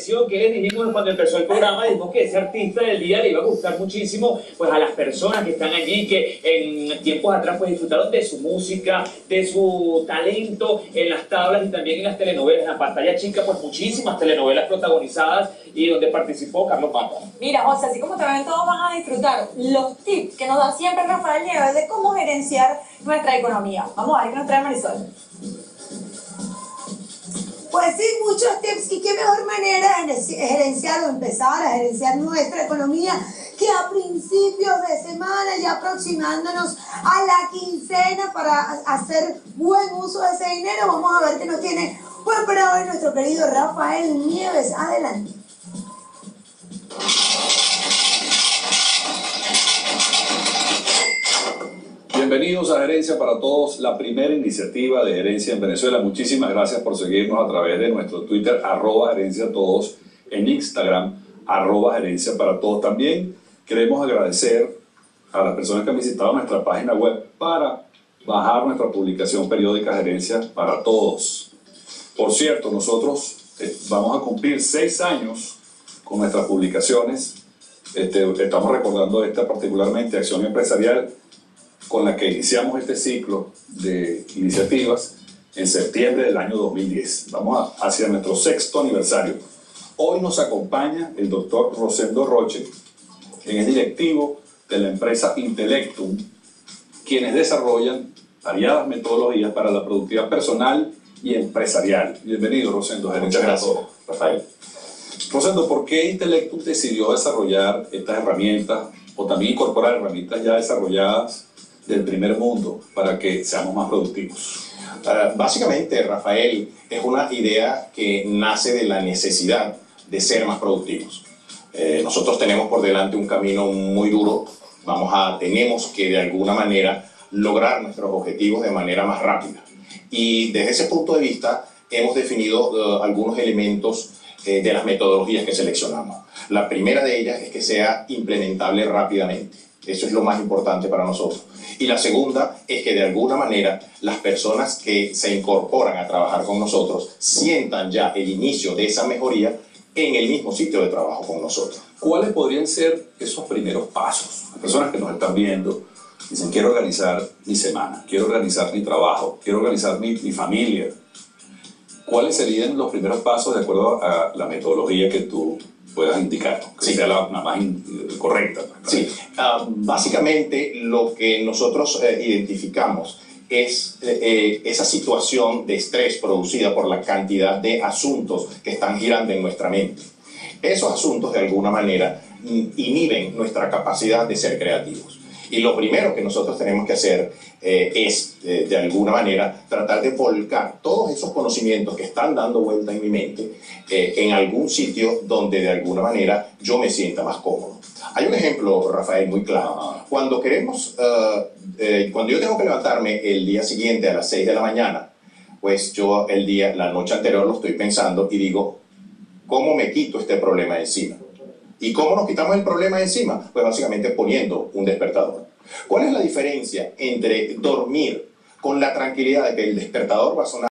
Que les dijimos cuando empezó el programa, dijimos que ese artista del día le iba a gustar muchísimo pues a las personas que están allí, que en tiempos atrás pues disfrutaron de su música, de su talento en las tablas y también en las telenovelas, en la pantalla chica, pues muchísimas telenovelas protagonizadas y donde participó Carlos Mata. Mira, José, así como también todos van a disfrutar los tips que nos da siempre Rafael Nieves de cómo gerenciar nuestra economía. Vamos a ver qué nos trae Marisol. Pues sí, muchos tips, y qué mejor manera de gerenciar o empezar a gerenciar nuestra economía que a principios de semana, ya aproximándonos a la quincena para hacer buen uso de ese dinero. Vamos a ver qué nos tiene pues para hoy nuestro querido Rafael Nieves. Adelante. Bienvenidos a Gerencia para Todos, la primera iniciativa de gerencia en Venezuela. Muchísimas gracias por seguirnos a través de nuestro Twitter, @gerenciatodos, en Instagram, @gerencia para todos. También queremos agradecer a las personas que han visitado nuestra página web para bajar nuestra publicación periódica Gerencia para Todos. Por cierto, nosotros vamos a cumplir 6 años con nuestras publicaciones. Estamos recordando esta particularmente, Acción Empresarial, con la que iniciamos este ciclo de iniciativas en septiembre del año 2010. Vamos hacia nuestro 6º aniversario. Hoy nos acompaña el doctor Rosendo Roche, quien es directivo de la empresa Intelectum, quienes desarrollan variadas metodologías para la productividad personal y empresarial. Bienvenido, Rosendo. Muchas gracias, Rafael. Rosendo, ¿por qué Intelectum decidió desarrollar estas herramientas o también incorporar herramientas ya desarrolladas del primer mundo para que seamos más productivos? Básicamente, Rafael, es una idea que nace de la necesidad de ser más productivos. Nosotros tenemos por delante un camino muy duro. Tenemos que de alguna manera lograr nuestros objetivos de manera más rápida. Y desde ese punto de vista hemos definido algunos elementos de las metodologías que seleccionamos. La primera de ellas es que sea implementable rápidamente. Eso es lo más importante para nosotros. Y la segunda es que de alguna manera las personas que se incorporan a trabajar con nosotros sientan ya el inicio de esa mejoría en el mismo sitio de trabajo con nosotros. ¿Cuáles podrían ser esos primeros pasos? Las personas que nos están viendo dicen: quiero organizar mi semana, quiero organizar mi trabajo, quiero organizar mi familia. ¿Cuáles serían los primeros pasos de acuerdo a la metodología que tú puedas indicar, que sea la más correcta? Sí, básicamente lo que nosotros identificamos es esa situación de estrés producida por la cantidad de asuntos que están girando en nuestra mente. Esos asuntos de alguna manera inhiben nuestra capacidad de ser creativos. Y lo primero que nosotros tenemos que hacer es, de alguna manera, tratar de volcar todos esos conocimientos que están dando vuelta en mi mente en algún sitio donde de alguna manera yo me sienta más cómodo. Hay un ejemplo, Rafael, muy claro. Cuando yo tengo que levantarme el día siguiente a las 6 de la mañana, pues yo la noche anterior lo estoy pensando y digo: ¿cómo me quito este problema de encima? ¿Y cómo nos quitamos el problema de encima? Pues básicamente poniendo un despertador. ¿Cuál es la diferencia entre dormir con la tranquilidad de que el despertador va a sonar